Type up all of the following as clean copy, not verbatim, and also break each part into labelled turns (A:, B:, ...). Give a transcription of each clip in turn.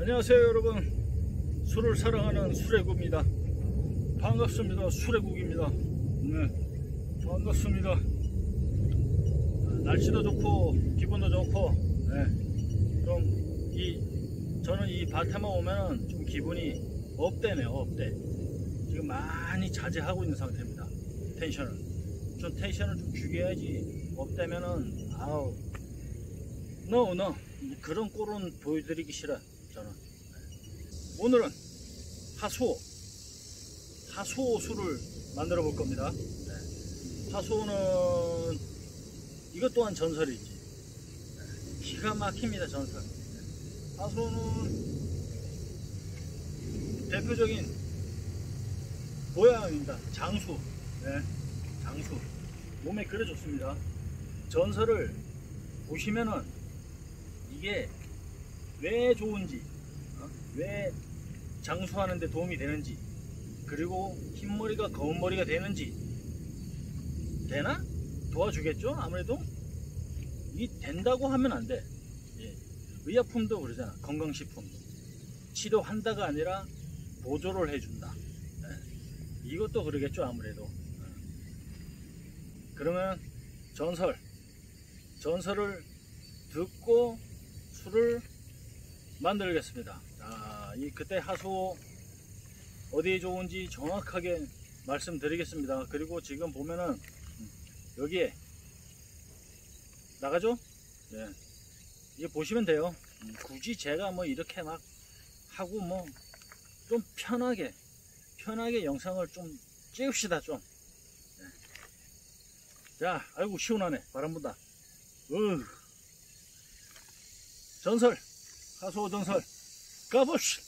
A: 안녕하세요 여러분, 술을 사랑하는 수레국입니다. 반갑습니다. 수레국입니다. 네, 반갑습니다. 날씨도 좋고 기분도 좋고, 네, 저는 이 밭에만 오면은 좀 기분이 업되네요. 업돼. 지금 많이 자제하고 있는 상태입니다. 텐션을 좀 죽여야지. 업되면은 no 그런 꼴은 보여드리기 싫어 저는. 오늘은 하수오 술을 만들어 볼 겁니다. 네. 하수오는 이것 또한 전설이지. 네. 기가 막힙니다. 전설. 네. 하수오는 대표적인 보양입니다. 장수. 네. 장수. 몸에 그래 좋습니다. 전설을 보시면은 이게 왜 좋은지, 왜 장수하는 데 도움이 되는지, 그리고 흰머리가 검은머리가 되는지, 되나? 도와주겠죠? 아무래도 이 된다고 하면 안 돼. 예. 의약품도 그러잖아. 건강식품도 치료한다가 아니라 보조를 해준다. 예. 이것도 그러겠죠 아무래도. 그러면 전설을 듣고 술을 만들겠습니다. 그때 하수오 어디에 좋은지 정확하게 말씀드리겠습니다. 그리고 지금 보면은 여기에 나가죠? 네. 이게 보시면 돼요. 굳이 제가 뭐 이렇게 막 하고 뭐 좀 편하게 영상을 좀 찍읍시다 좀. 네. 자, 아이고 시원하네. 바람 분다. 하수오 전설 가보시.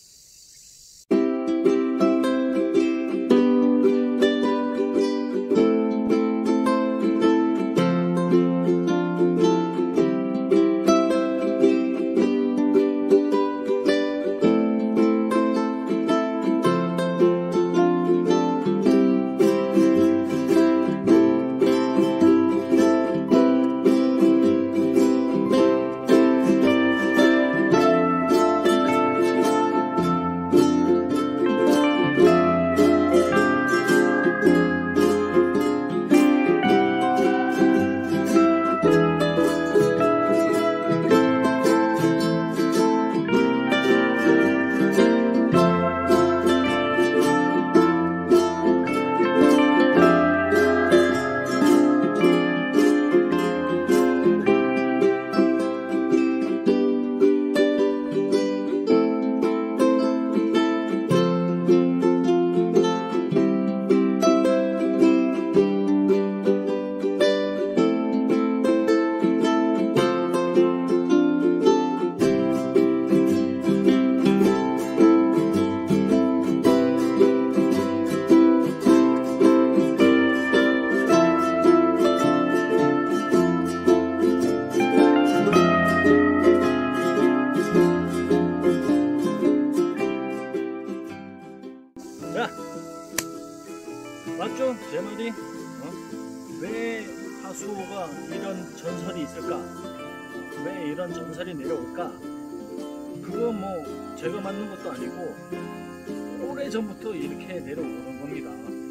A: 맞죠? 제 말이? 왜 하수오가 이런 전설이 있을까? 왜 이런 전설이 내려올까? 그거 뭐 제가 만든 것도 아니고 오래전부터 이렇게 내려오는 겁니다.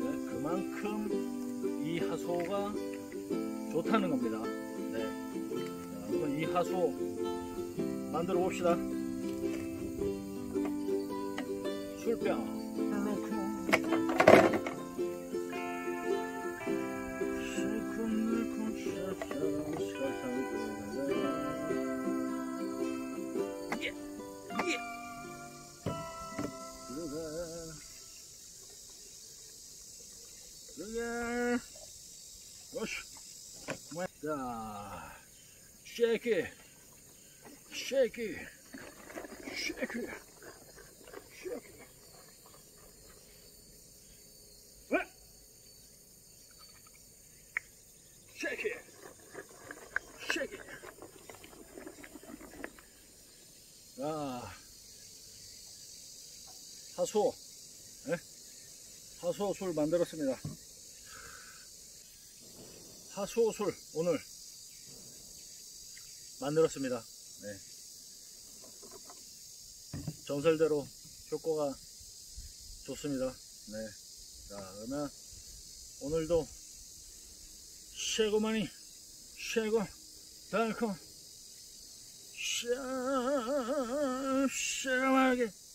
A: 그만큼 이 하수오가 좋다는 겁니다. 네. 자, 그럼 이 하수오 만들어 봅시다. 술병 넣고 자, shake it. Shake it. 자, 하수오, 네? 하수오 술 만들었습니다. 하수오 술 오늘 만들었습니다. 네. 전설대로 효과가 좋습니다. 네. 자, 그러면 오늘도 쉐고마니 쉐고 달콤 쉐고하게